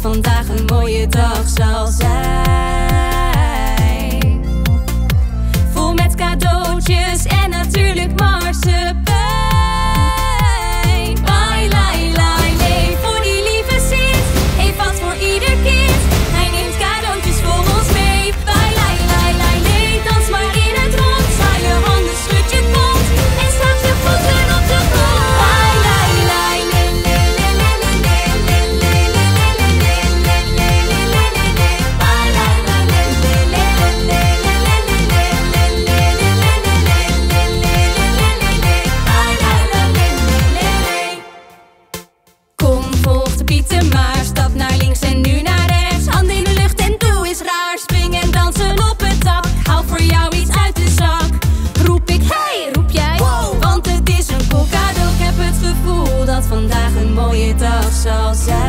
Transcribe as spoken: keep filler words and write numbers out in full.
vandaag een mooie dag zal zijn. Vol met cadeautjes en natuurlijk marsepein. Lai, lai, lai, nee, voor die lieve Sint heeft wat voor ieder kind. Hij neemt cadeautjes voor ons mee. Lai, lai, lai, lai, nee, dans maar in het rond. Zwaai je handen, schud je kont en slaap je voeten op de grond. Lai, lai, lai, le, le, le, le, le, le, le, le, le, le, le, le, le, le. Lai, lai, lai, le, le, le, le, le, le, le, le, le, le. Kom, volg de pieten maar, stap naar links en nu naar rechts. Handen in de lucht en doe eens raar. Spring en dansen op het dak. Haal voor jou iets uit de zak. Roep ik, hey, roep jij? Wow. Want het is een cool cadeau. Ik heb het gevoel dat vandaag een mooie dag zal zijn.